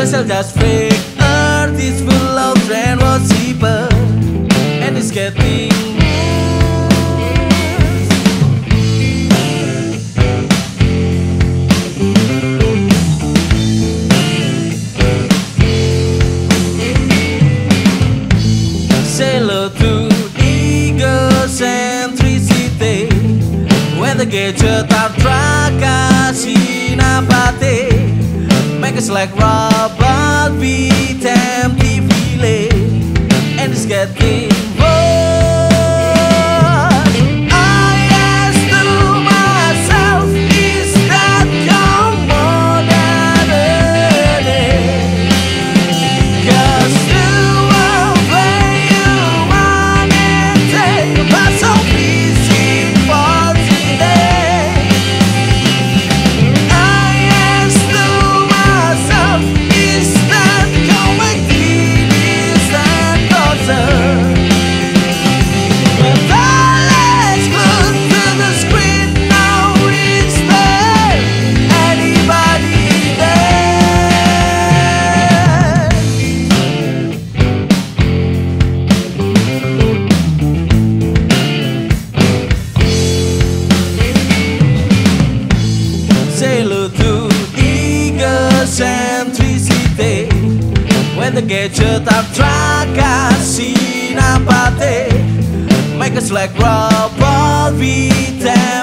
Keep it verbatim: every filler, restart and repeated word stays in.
Social just fake. Earth is full of trend was cheaper, and it's getting sailor to egocentricity. When the gadget are trakasin apate, make us like robot beat empty feeling, and it's getting bored. I ask to myself, is that your modernity? Cause you will play humanity, but so busy for today. I ask to myself, is that going deep and closer? With our legs glued to the screen, now is there anybody there? Sailor to egocentricity. When the gadget are trakasin apate, make us like robot beat them